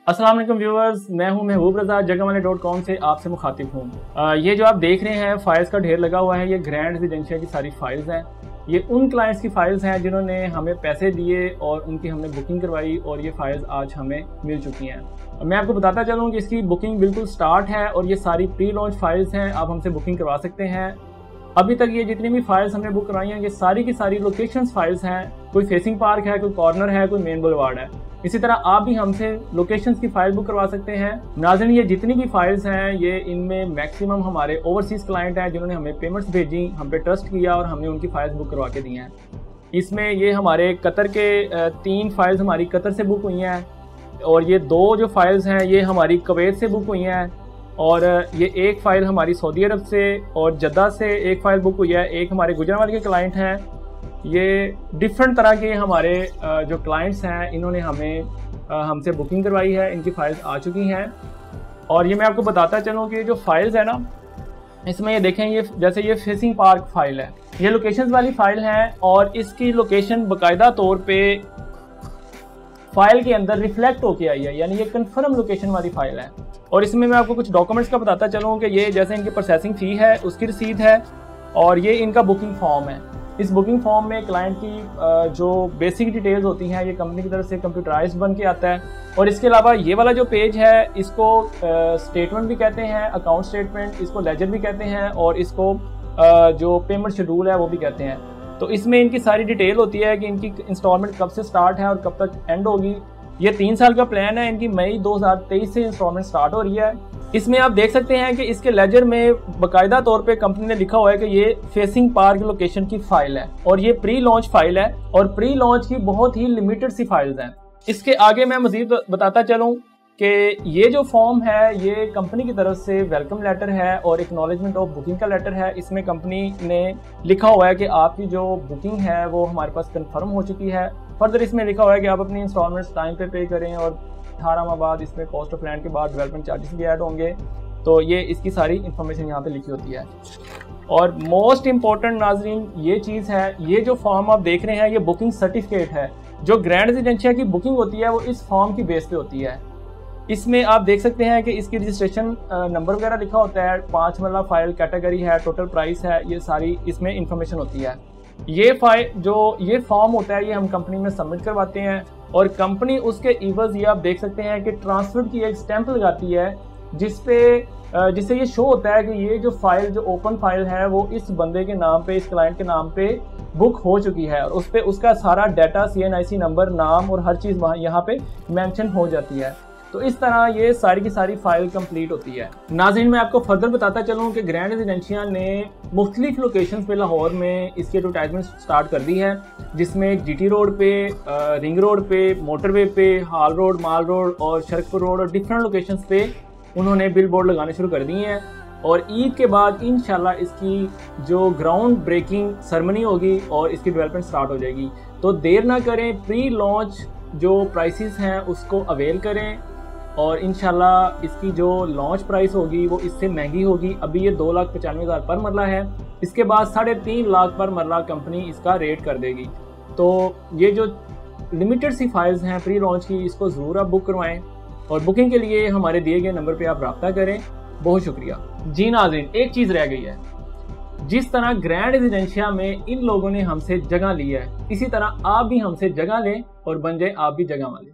अस्सलाम वालेकुम व्यूअर्स, मैं हूं महबूब रज़ा जगहवाले.com से आपसे मुखातिब हूं। ये जो आप देख रहे हैं फाइल्स का ढेर लगा हुआ है, ये ग्रैंड रेजिडेंशिया की सारी फाइल्स हैं। ये उन क्लाइंट्स की फाइल्स हैं जिन्होंने हमें पैसे दिए और उनकी हमने बुकिंग करवाई और ये फाइल्स आज हमें मिल चुकी हैं। मैं आपको बताता चलूँ कि इसकी बुकिंग बिल्कुल स्टार्ट है और ये सारी प्री लॉन्च फाइल्स हैं, आप हमसे बुकिंग करवा सकते हैं। अभी तक ये जितनी भी फाइल्स हमने बुक करवाई हैं ये सारी की सारी लोकेशंस फाइल्स हैं। कोई फेसिंग पार्क है, कोई कॉर्नर है, कोई मेन बुलवार्ड है। इसी तरह आप भी हमसे लोकेशंस की फाइल बुक करवा सकते हैं। नाज़रीन, ये जितनी भी फाइल्स हैं ये इनमें मैक्सिमम हमारे ओवरसीज़ क्लाइंट हैं जिन्होंने हमें पेमेंट्स भेजी, हम पे ट्रस्ट किया और हमने उनकी फाइल्स बुक करवा के दी हैं। इसमें ये हमारे कतर के 3 फाइल्स हमारी कतर से बुक हुई हैं और ये 2 जो फाइल्स हैं ये हमारी कुवैत से बुक हुई हैं और ये एक फ़ाइल हमारी सऊदी अरब से और जद्दा से एक फ़ाइल बुक हुई है। एक हमारे गुजरांवाले के क्लाइंट हैं। ये डिफरेंट तरह के हमारे जो क्लाइंट्स हैं इन्होंने हमसे बुकिंग करवाई है, इनकी फ़ाइल्स आ चुकी हैं। और ये मैं आपको बताता चलूँ कि जो फाइल्स है ना, इसमें ये देखें, ये जैसे ये फेसिंग पार्क फ़ाइल है, ये लोकेशंस वाली फ़ाइल है और इसकी लोकेशन बाकायदा तौर पे फाइल के अंदर रिफ्लेक्ट होके आई है, यानी ये कंफर्म लोकेशन वाली फाइल है। और इसमें मैं आपको कुछ डॉक्यूमेंट्स का बताता चलूँ कि ये जैसे इनकी प्रोसेसिंग फ़ी है उसकी रसीद है और ये इनका बुकिंग फॉर्म है। इस बुकिंग फॉर्म में क्लाइंट की जो बेसिक डिटेल्स होती हैं ये कंपनी की तरफ से कंप्यूटराइज्ड बन के आता है। और इसके अलावा ये वाला जो पेज है इसको स्टेटमेंट भी कहते हैं, अकाउंट स्टेटमेंट, इसको लेजर भी कहते हैं और इसको जो पेमेंट शेड्यूल है वो भी कहते हैं। तो इसमें इनकी सारी डिटेल होती है कि इनकी इंस्टॉलमेंट कब से स्टार्ट है और कब तक एंड होगी। ये 3 साल का प्लान है, इनकी मई 2023 से इंस्टॉलमेंट स्टार्ट हो रही है। इसमें आप देख सकते हैं कि इसके लेजर में बाकायदा तौर पे कंपनी ने लिखा हुआ है कि ये फेसिंग पार्क लोकेशन की फाइल है और ये प्री लॉन्च फाइल है और प्री लॉन्च की बहुत ही लिमिटेड सी फाइल्स हैं। इसके आगे मैं मजीद बताता चलूँ कि ये जो फॉर्म है ये कंपनी की तरफ से वेलकम लेटर है और एक्नॉलेजमेंट ऑफ बुकिंग का लेटर है। इसमें कंपनी ने लिखा हुआ है कि आपकी जो बुकिंग है वो हमारे पास कंफर्म हो चुकी है। फर्दर इसमें लिखा हुआ है कि आप अपनी इंस्टॉलमेंट्स टाइम पे करें और 18 माह बाद इसमें कॉस्ट ऑफ लैंड के बाद डेवलपमेंट चार्जेस भी ऐड होंगे। तो ये इसकी सारी इन्फॉर्मेशन यहाँ पे लिखी होती है। और मोस्ट इम्पोर्टेंट नाजरीन ये चीज़ है, ये जो फॉर्म आप देख रहे हैं ये बुकिंग सर्टिफिकेट है। जो ग्रैंड रेजिडेंशिया की बुकिंग होती है वो इस फॉर्म की बेस पे होती है। इसमें आप देख सकते हैं कि इसकी रजिस्ट्रेशन नंबर वगैरह लिखा होता है, 5 मरला फाइल कैटेगरी है, टोटल प्राइस है, ये सारी इसमें इंफॉर्मेशन होती है। ये फॉर्म होता है ये हम कंपनी में सबमिट करवाते हैं और कंपनी उसके इवज़ ये आप देख सकते हैं कि ट्रांसफर की एक स्टैंप लगाती है जिससे ये शो होता है कि ये जो फाइल, जो ओपन फाइल है वो इस बंदे के नाम पे, इस क्लाइंट के नाम पे बुक हो चुकी है और उस पर उसका सारा डाटा, CNIC नंबर, नाम और हर चीज़ वहाँ यहाँ पे मेंशन हो जाती है। तो इस तरह ये सारी की सारी फाइल कंप्लीट होती है। नाज़रीन, मैं आपको फर्दर बताता चलूँ कि ग्रैंड रेजिडेंशिया ने मुख्तलिफ लोकेशंस पे लाहौर में इसकी एडवर्टाइजमेंट स्टार्ट कर दी है, जिसमें GT रोड पे, रिंग रोड पे, मोटरवे पे, हाल रोड, माल रोड और शरकपुर रोड और डिफरेंट लोकेशंस पे उन्होंने बिल बोर्ड लगाने शुरू कर दिए हैं। और ईद के बाद इंशाल्लाह इसकी जो ग्राउंड ब्रेकिंग सेरेमनी होगी और इसकी डेवलपमेंट स्टार्ट हो जाएगी। तो देर ना करें, प्री लॉन्च जो प्राइसेस हैं उसको अवेल करें और इंशाल्लाह इसकी जो लॉन्च प्राइस होगी वो इससे महंगी होगी। अभी ये 2,95,000 पर मरला है, इसके बाद 3.5 लाख पर मरला कंपनी इसका रेट कर देगी। तो ये जो लिमिटेड सी फाइल्स हैं प्री लॉन्च की, इसको ज़रूर आप बुक करवाएं और बुकिंग के लिए हमारे दिए गए नंबर पे आप रब्ता करें। बहुत शुक्रिया जी। नाज़रीन, एक चीज़ रह गई है, जिस तरह ग्रैंड रेजिडेंशिया में इन लोगों ने हमसे जगह ली है, इसी तरह आप भी हमसे जगह लें और बन जाए आप भी जगह वाले।